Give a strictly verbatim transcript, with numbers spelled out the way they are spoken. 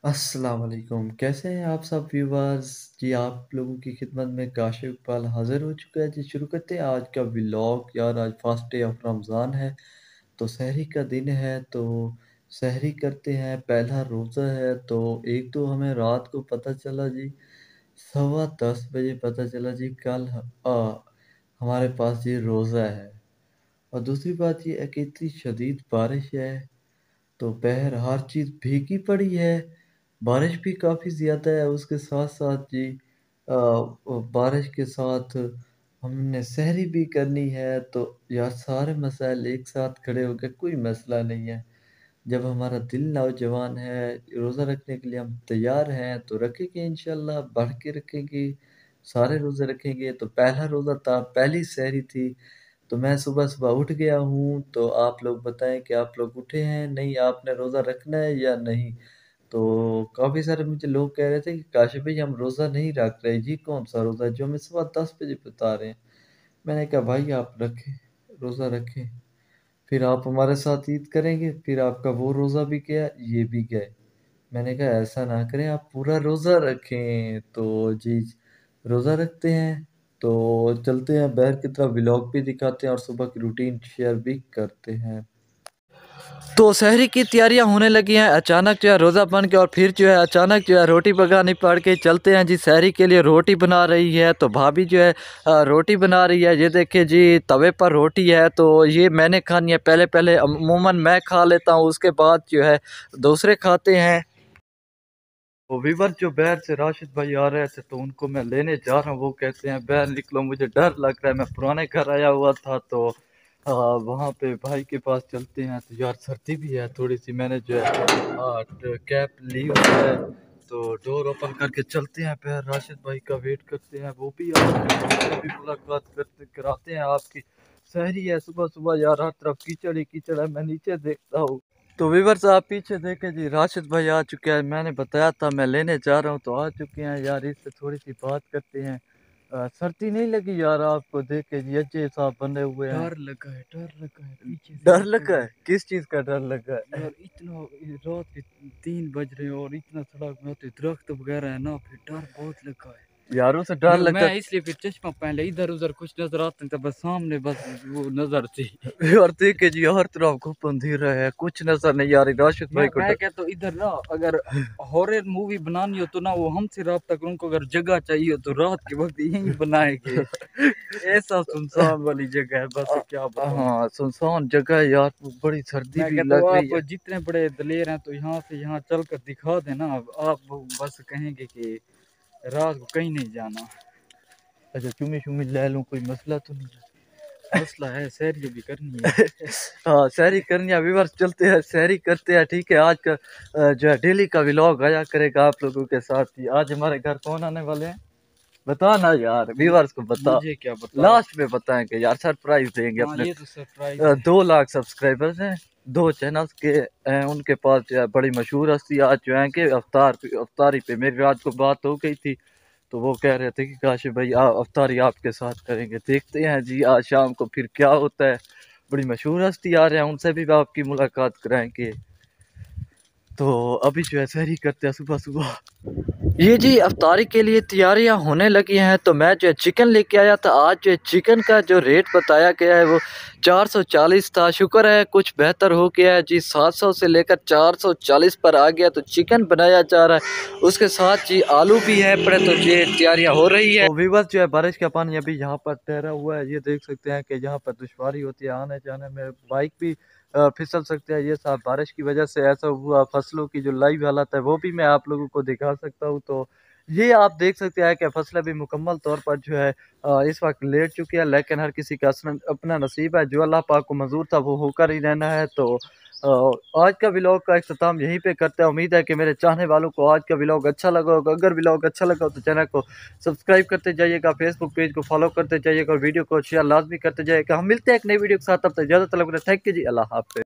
अस्सलाम वालेकुम, कैसे हैं आप सब व्यूअर्स? जी, आप लोगों की खिदमत में काशिफ़ इकबाल हाज़िर हो चुका है। जी, शुरू करते हैं आज का व्लॉग। यार, आज फर्स्ट डे ऑफ रमज़ान है, तो सहरी का दिन है, तो सहरी करते हैं, पहला रोज़ा है। तो एक तो हमें रात को पता चला जी, सवा दस बजे पता चला जी कल ह अ, हमारे पास जी रोज़ा है। और दूसरी बात ये है कि इतनी शदीद बारिश है, तो बहर हर चीज़ भीगी पड़ी है। बारिश भी काफ़ी ज़्यादा है, उसके साथ-साथ जी अ अ, बारिश के साथ हमने सहरी भी करनी है, तो यार सारे मसाइल एक साथ खड़े हो गए, कोई मसला नहीं है। जब हमारा दिल नौजवान है, रोज़ा रखने के लिए हम तैयार हैं, तो रखेंगे इंशाअल्लाह, बढ़ के रखेंगे, सारे रोज़े रखेंगे। तो पहला रोज़ा था, पहली सहरी थी, तो मैं सुबह-सुबह उठ गया हूँ, तो आप लोग बताएँ कि आप लोग उठे हैं, नहीं आपने रोज़ा रखना है या नहीं? तो काफ़ी सारे मुझे लोग कह रहे थे कि काशिफ़ भाई हम रोज़ा नहीं रख रहे। जी कौन-सा रोज़ा जो हमें सुबह दस बजे बता रहे हैं? मैंने कहा भाई आप रखें, रोज़ा रखें, फिर आप हमारे साथ ईद करेंगे, फिर आपका वो रोज़ा भी गया, ये भी गए। मैंने कहा ऐसा ना करें, आप पूरा रोज़ा रखें। तो जी, रोज़ा रखते हैं, तो चलते हैं बाहर की तरफ, व्लॉग भी दिखाते हैं और सुबह की रूटीन शेयर भी करते हैं। तो सहरी की तैयारियां होने लगी हैं, अचानक जो है रोज़ा बन के और फिर जो है अचानक जो है रोटी पकानी पड़ के चलते हैं जी। सहरी के लिए रोटी बना रही है, तो भाभी जो है अ, रोटी बना रही है। ये देखिए जी, तवे पर रोटी है, तो ये मैंने खानी है। पहले पहले अमूमन मैं खा लेता हूँ, उसके बाद जो है दूसरे खाते हैं। वो वीवर जो बैर से राशिद भाई आ रहे थे, तो उनको मैं लेने जा रहा हूँ। वो कहते हैं बैर निकलो, मुझे डर लग रहा है, मैं पुराने घर आया हुआ था, तो आ, वहाँ पे भाई के पास चलते हैं। तो यार सर्दी भी है थोड़ी सी, मैंने जो है आ, कैप ली हुई है, तो डोर ओपन करके चलते हैं। बैर राशिद भाई का वेट करते हैं, वो भी आ रहे हैं, उनसे भी मुलाकात करते कराते हैं। आपकी सहरी है, सुबह सुबह यार हर तरफ कीचड़ ही कीचड़ है, मैं नीचे देखता हूँ। तो वीवर साहब पीछे देखे जी, राशिद भाई आ चुके हैं। मैंने बताया था मैं लेने जा रहा हूँ, तो आ चुके हैं यार। इससे थोड़ी सी बात करते हैं। अ, सर्दी नहीं लगी यार आपको देख के जी? अजय साहब बने हुए हैं। डर लगा है, डर लगा है पीछे से डर आते लगा हुए। है? किस चीज का डर लगा है? यार इतना रात के तीन बज रहे हैं और इतना सड़क में होते दरख्त वगैरह है ना, फिर डर बहुत लगा है। यारों से डर मैं मैं लगा। इसलिए फिर चश्मा पहन लिया, इधर उधर कुछ नजर आता नहीं था, बस सामने बस वो नजर थी। यार देखे जी, हर तरफ घुप अंधेरा है, कुछ नजर नहीं आ रही। राशिद मैं भाई को मैं डर। कहता हूँ इधर ना, अगर हॉरर मूवी बनानी हो तो ना वो हमसे रब्ता करो, उनको अगर जगह चाहिए हो तो रात के वक्त यहीं बनाएंगे। ऐसा सुनसान वाली जगह है, बस क्या अ, बताऊं। हाँ सुनसान जगह है यार, बड़ी सर्दी मैं भी कहता हूँ लग रही आप है। जितने बड़े दलेर हैं तो यहाँ से यहाँ चल कर दिखा देना। आप बस कहेंगे कि रात को कहीं नहीं जाना। अच्छा चुमी शुमी ले लूं, कोई मसला तो नहीं है? मसला है, सैर ये भी करनी है। हाँ सहरी करनी है व्यूअर्स, चलते हैं सहरी करते हैं। ठीक है, आज का अ, जो है डेली का व्लॉग आया करेगा आप लोगों के साथ ही। आज हमारे घर कौन आने वाले हैं? बता ना यार, मु- व्यूअर्स को बता। मुझे क्या बताओ। लास्ट में बताएंगे यार, सरप्राइज देंगे हाँ, अपने। ये तो सरप्राइज अ, है। दो लाख सब्सक्राइबर्स हैं, दो चैनल्स के हैं उनके पास। जो है बड़ी मशहूर हस्ती आज जो है कि अवतार अवतारी पे मेरी रात को बात हो गई थी, तो वो कह रहे थे कि काशिफ भाई आ, अफ्तारी आपके साथ करेंगे। देखते हैं जी आज शाम को फिर क्या होता है। बड़ी मशहूर हस्ती आ रहे हैं, उनसे भी आपकी मुलाकात कराएंगे। तो अभी जो है सहरी करते हैं सुबह सुबह। ये जी अफ्तारी के लिए तैयारियां होने लगी हैं, तो मैं जो है चिकन लेके आया था। आज जो है चिकन का जो रेट बताया गया है वो चार सौ चालीस था। शुक्र है कुछ बेहतर हो गया है जी, सात सौ से लेकर चार सौ चालीस पर आ गया। तो चिकन बनाया जा रहा है, उसके साथ जी आलू भी है पड़े, तो ये तैयारियां हो रही है। तो विवश जो है बारिश का पानी अभी यहाँ पर ठहरा हुआ है। ये देख सकते हैं कि यहाँ पर दुश्वारी होती है आने जाने में, बाइक भी अ, फिसल सकते हैं। ये सब बारिश की वजह से ऐसा हुआ। फसलों की जो लाइव हालत है वो भी मैं आप लोगों को दिखा सकता हूँ। तो ये आप देख सकते हैं कि फसलें भी मुकम्मल तौर पर जो है अ, इस वक्त लेट चुकी है, लेकिन हर किसी का असलन- अपना नसीब है। जो अल्लाह पाक को मंजूर था वो होकर ही रहना है। तो अ, आज का व्लॉग का इख्तिताम यहीं पे करते हैं। उम्मीद है कि मेरे चाहने वालों को आज का व्लॉग अच्छा लगा होगा। अगर व्लॉग अच्छा लगा हो तो चैनल को सब्सक्राइब करते जाइएगा, फेसबुक पेज को फॉलो करते जाइएगा और वीडियो को शेयर लाजमी करते जाइएगा। हम मिलते हैं एक नई वीडियो के साथ, तब तक इजाजत। थैंक यू जी, अल्लाह हाफिज़।